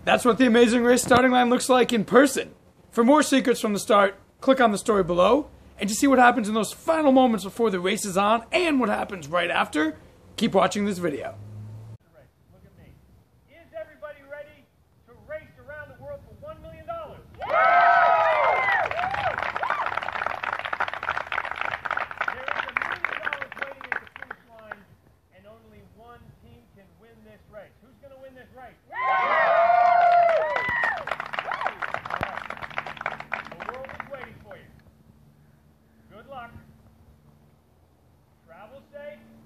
That's what the Amazing Race starting line looks like in person. For more secrets from the start, click on the story below. And to see what happens in those final moments before the race is on and what happens right after, keep watching this video. Look at me. Is everybody ready to race around the world for $1 million? There is $1 million waiting at the finish line, and only one team can win this race. Who's going to win this race? The world is waiting for you. Good luck. Travel safe.